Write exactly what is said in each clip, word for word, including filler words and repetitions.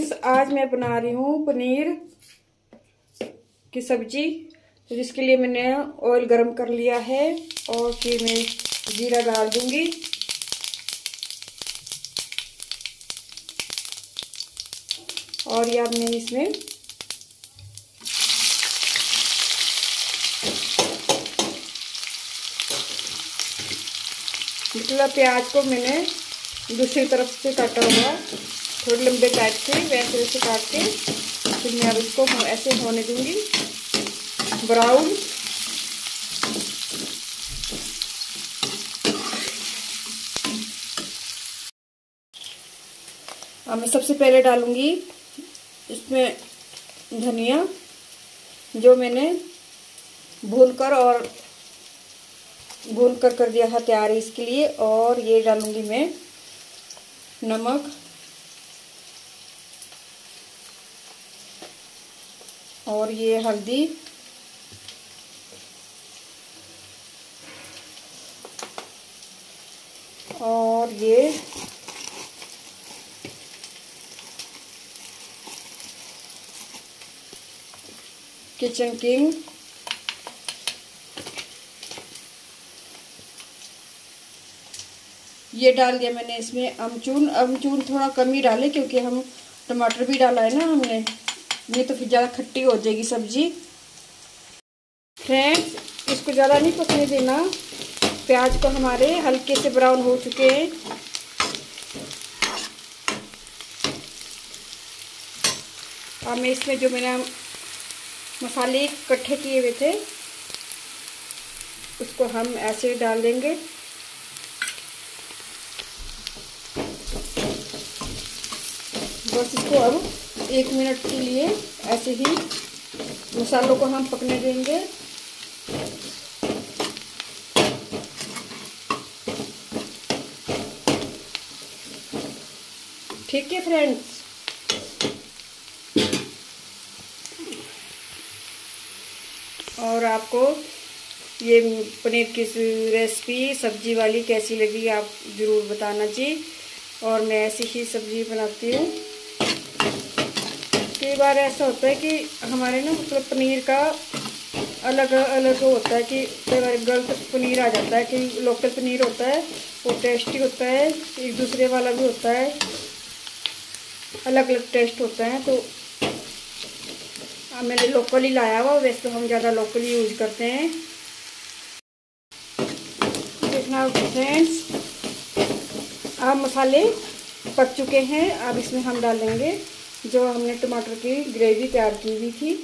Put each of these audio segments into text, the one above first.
Friends, आज मैं बना रही हूँ पनीर की सब्जी। तो जिसके लिए मैंने ऑयल गरम कर लिया है और फिर मैं जीरा डाल दूंगी। और ये अब मैं इसमें मतलब प्याज को मैंने दूसरी तरफ से काटा हुआ, थोड़े लंबे टाइप से वैसे वैसे काट के फिर मैं अब इसको ऐसे होने दूंगी ब्राउन। अब मैं सबसे पहले डालूंगी इसमें धनिया, जो मैंने भूनकर और भून कर कर दिया था तैयार इसके लिए। और ये डालूंगी मैं नमक, और ये हल्दी, और ये किचन किंग, ये डाल दिया मैंने इसमें अमचूर। अमचूर थोड़ा कम ही डाले क्योंकि हम टमाटर भी डाला है ना हमने, ये तो फिर ज़्यादा खट्टी हो जाएगी सब्जी। फ्रेंड्स, इसको ज़्यादा नहीं पकने देना। प्याज को हमारे हल्के से ब्राउन हो चुके हैं। अब मैं इसमें जो मैंने मसाले इकट्ठे किए हुए थे उसको हम ऐसे डाल देंगे। बस इसको अब एक मिनट के लिए ऐसे ही मसालों को हम पकने देंगे। ठीक है फ्रेंड्स, और आपको ये पनीर की रेसिपी सब्जी वाली कैसी लगी आप ज़रूर बताना जी। और मैं ऐसी ही सब्जी बनाती हूँ। कई बार ऐसा होता है कि हमारे ना मतलब पनीर का अलग अलग होता है कि कई बार गलत पनीर आ जाता है। कि लोकल पनीर होता है वो टेस्टी होता है, एक दूसरे वाला भी होता है, अलग अलग टेस्ट होता है। तो मैंने लोकल ही लाया हुआ, वैसे तो हम ज़्यादा लोकल ही यूज करते हैं। देखना फ्रेंड्स, अब मसाले पक चुके हैं। अब इसमें हम डालेंगे जो हमने टमाटर की ग्रेवी तैयार की हुई थी।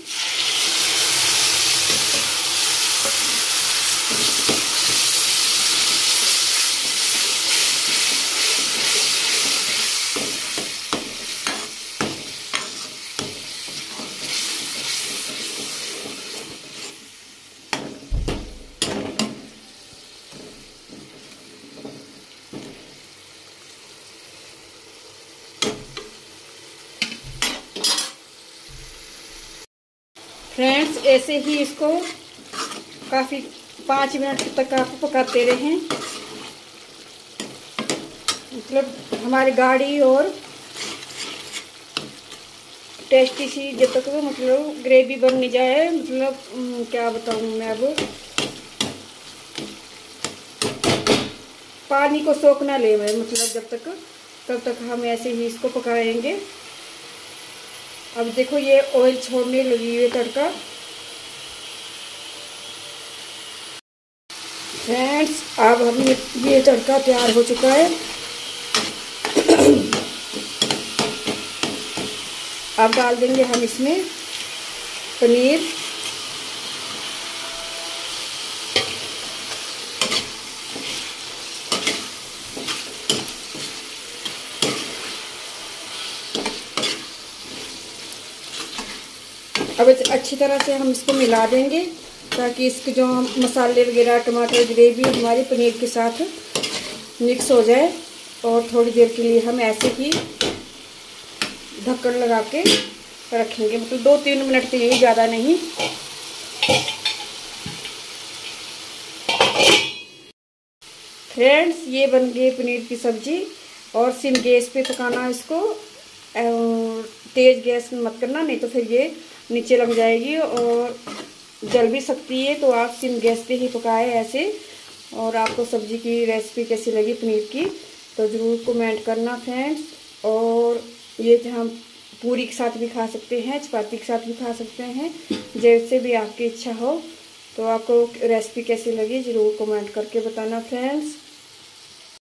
फ्रेंड्स, ऐसे ही इसको काफ़ी पाँच मिनट तक आप पकाते रहें। मतलब हमारी गाढ़ी और टेस्टी सी जब तक तो मतलब ग्रेवी बन नहीं जाए, मतलब क्या बताऊँ मैं, अब पानी को सोख ना ले मतलब जब तक, तब तक हम ऐसे ही इसको पकाएंगे। अब देखो ये ऑयल छोड़ने लगी है तड़का। फ्रेंड्स, अब हम ये, ये तड़का तैयार हो चुका है। अब डाल देंगे हम इसमें पनीर। अब अच्छी तरह से हम इसको मिला देंगे ताकि इसके जो मसाले वगैरह टमाटर ग्रेवी हमारी पनीर के साथ मिक्स हो जाए। और थोड़ी देर के लिए हम ऐसे ही ढक्कन लगा के रखेंगे, मतलब दो तीन मिनट के लिए, ज़्यादा नहीं। फ्रेंड्स, ये बन गई पनीर की सब्जी। और सिम गैस पे पकाना इसको तेज़ गैस मत करना, नहीं तो फिर ये नीचे लग जाएगी और जल भी सकती है। तो आप सिम गैस पे ही पकाएं ऐसे। और आपको सब्ज़ी की रेसिपी कैसी लगी पनीर की तो ज़रूर कमेंट करना फ्रेंड्स। और ये हम पूरी के साथ भी खा सकते हैं, चपाती के साथ भी खा सकते हैं, जैसे भी आपकी इच्छा हो। तो आपको रेसिपी कैसी लगी ज़रूर कमेंट करके बताना फ्रेंड्स।